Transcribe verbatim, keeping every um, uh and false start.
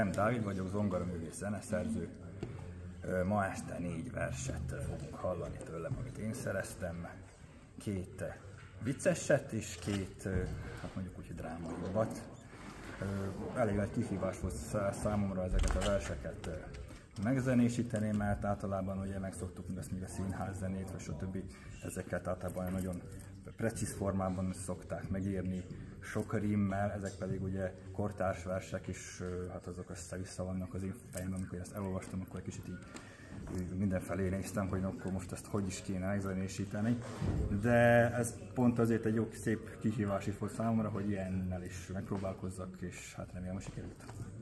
Rem Dávid vagyok, zongoraművész, zeneszerző. Ma este négy verset fogunk hallani tőlem, amit én szereztem. Két vicceset és két, hát mondjuk úgy, hogy drámaibbat. Elég nagy kihívás volt számomra ezeket a verseket megzenésíteni, mert általában ugye megszoktuk mindezt, még a színház zenét, vagy stb. Ezeket általában nagyon precíz formában szokták megírni, sok rimmel, ezek pedig ugye kortárs versek, és hát azok össze-vissza vannak az én fejemben, amikor ezt elolvastam, akkor egy kicsit így mindenfelé néztem, hogy akkor most ezt hogy is kéne megzenésíteni. De ez pont azért egy jó szép kihívás is volt számomra, hogy ilyennel is megpróbálkozzak, és hát remélem, hogy sikerült.